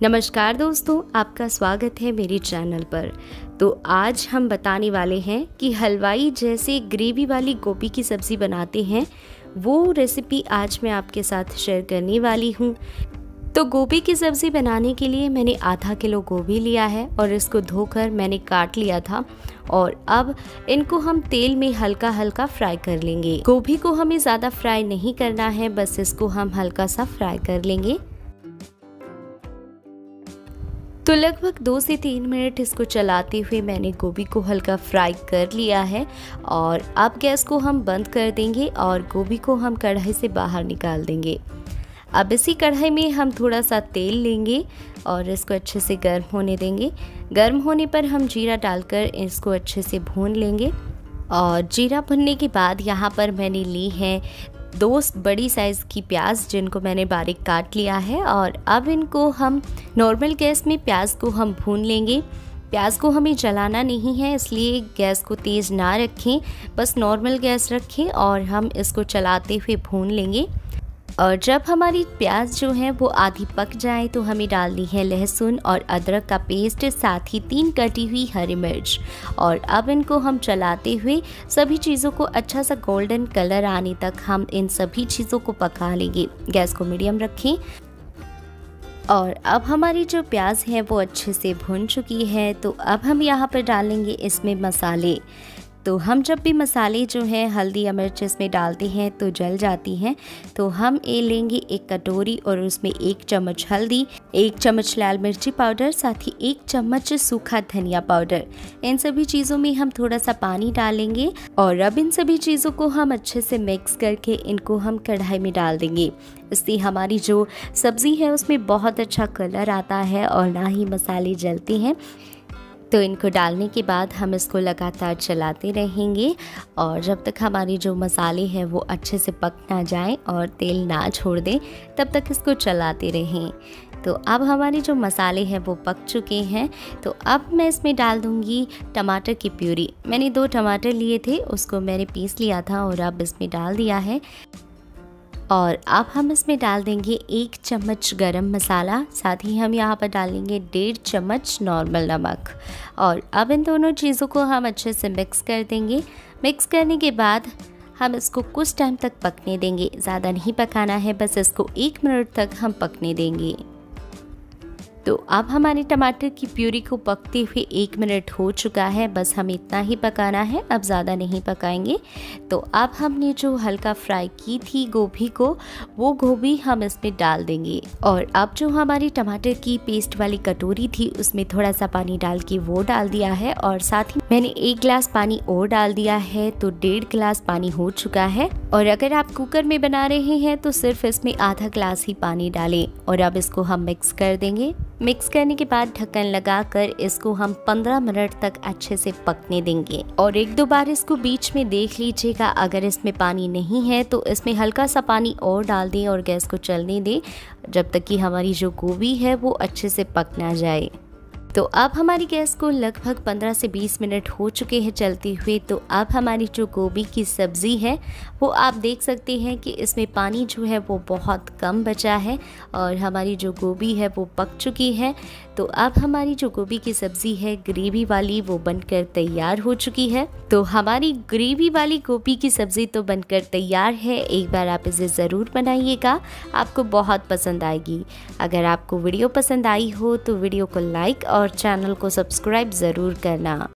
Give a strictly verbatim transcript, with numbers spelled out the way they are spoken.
नमस्कार दोस्तों, आपका स्वागत है मेरे चैनल पर। तो आज हम बताने वाले हैं कि हलवाई जैसे ग्रेवी वाली गोभी की सब्ज़ी बनाते हैं, वो रेसिपी आज मैं आपके साथ शेयर करने वाली हूँ। तो गोभी की सब्ज़ी बनाने के लिए मैंने आधा किलो गोभी लिया है और इसको धोकर मैंने काट लिया था और अब इनको हम तेल में हल्का हल्का फ्राई कर लेंगे। गोभी को हमें ज़्यादा फ्राई नहीं करना है, बस इसको हम हल्का सा फ्राई कर लेंगे। तो लगभग दो से तीन मिनट इसको चलाते हुए मैंने गोभी को हल्का फ्राई कर लिया है और अब गैस को हम बंद कर देंगे और गोभी को हम कढ़ाई से बाहर निकाल देंगे। अब इसी कढ़ाई में हम थोड़ा सा तेल लेंगे और इसको अच्छे से गर्म होने देंगे। गर्म होने पर हम जीरा डालकर इसको अच्छे से भून लेंगे और जीरा भुनने के बाद यहाँ पर मैंने ली है दो बड़ी साइज़ की प्याज, जिनको मैंने बारीक काट लिया है और अब इनको हम नॉर्मल गैस में प्याज को हम भून लेंगे। प्याज को हमें जलाना नहीं है, इसलिए गैस को तेज़ ना रखें, बस नॉर्मल गैस रखें और हम इसको चलाते हुए भून लेंगे। और जब हमारी प्याज जो है वो आधी पक जाए तो हमें डालनी है लहसुन और अदरक का पेस्ट, साथ ही तीन कटी हुई हरी मिर्च। और अब इनको हम चलाते हुए सभी चीज़ों को अच्छा सा गोल्डन कलर आने तक हम इन सभी चीज़ों को पका लेंगे। गैस को मीडियम रखें। और अब हमारी जो प्याज है वो अच्छे से भुन चुकी है, तो अब हम यहाँ पर डालेंगे इसमें मसाले। तो हम जब भी मसाले जो हैं हल्दी या मिर्च इसमें डालते हैं तो जल जाती हैं, तो हम ये लेंगे एक कटोरी और उसमें एक चम्मच हल्दी, एक चम्मच लाल मिर्ची पाउडर, साथ ही एक चम्मच सूखा धनिया पाउडर। इन सभी चीज़ों में हम थोड़ा सा पानी डालेंगे और अब इन सभी चीज़ों को हम अच्छे से मिक्स करके इनको हम कढ़ाई में डाल देंगे। इससे हमारी जो सब्ज़ी है उसमें बहुत अच्छा कलर आता है और ना ही मसाले जलते हैं। तो इनको डालने के बाद हम इसको लगातार चलाते रहेंगे और जब तक हमारी जो मसाले हैं वो अच्छे से पक ना जाएं और तेल ना छोड़ दें, तब तक इसको चलाते रहें। तो अब हमारे जो मसाले हैं वो पक चुके हैं, तो अब मैं इसमें डाल दूंगी टमाटर की प्यूरी। मैंने दो टमाटर लिए थे, उसको मैंने पीस लिया था और अब इसमें डाल दिया है। और अब हम इसमें डाल देंगे एक चम्मच गरम मसाला, साथ ही हम यहाँ पर डालेंगे डेढ़ चम्मच नॉर्मल नमक। और अब इन दोनों चीज़ों को हम अच्छे से मिक्स कर देंगे। मिक्स करने के बाद हम इसको कुछ टाइम तक पकने देंगे, ज़्यादा नहीं पकाना है, बस इसको एक मिनट तक हम पकने देंगे। तो अब हमारे टमाटर की प्यूरी को पकते हुए एक मिनट हो चुका है, बस हमें इतना ही पकाना है, अब ज़्यादा नहीं पकाएंगे। तो अब हमने जो हल्का फ्राई की थी गोभी को, वो गोभी हम इसमें डाल देंगे। और अब जो हमारी टमाटर की पेस्ट वाली कटोरी थी उसमें थोड़ा सा पानी डाल के वो डाल दिया है और साथ ही मैंने एक गिलास पानी और डाल दिया है, तो डेढ़ गिलास पानी हो चुका है। और अगर आप कुकर में बना रहे हैं तो सिर्फ इसमें आधा गिलास ही पानी डालें और अब इसको हम मिक्स कर देंगे। मिक्स करने के बाद ढक्कन लगाकर इसको हम पंद्रह मिनट तक अच्छे से पकने देंगे। और एक दो बार इसको बीच में देख लीजिएगा, अगर इसमें पानी नहीं है तो इसमें हल्का सा पानी और डाल दें और गैस को चलने दें जब तक कि हमारी जो गोभी है वो अच्छे से पक ना जाए। तो अब हमारी गैस को लगभग पंद्रह से बीस मिनट हो चुके हैं चलते हुए। तो अब हमारी जो गोभी की सब्ज़ी है वो आप देख सकते हैं कि इसमें पानी जो है वो बहुत कम बचा है और हमारी जो गोभी है वो पक चुकी है। तो अब हमारी जो गोभी की सब्ज़ी है ग्रेवी वाली वो बनकर तैयार हो चुकी है। तो हमारी ग्रेवी वाली गोभी की सब्ज़ी तो बनकर तैयार है। एक बार आप इसे ज़रूर बनाइएगा, आपको बहुत पसंद आएगी। अगर आपको वीडियो पसंद आई हो तो वीडियो को लाइक और चैनल को सब्सक्राइब ज़रूर करना।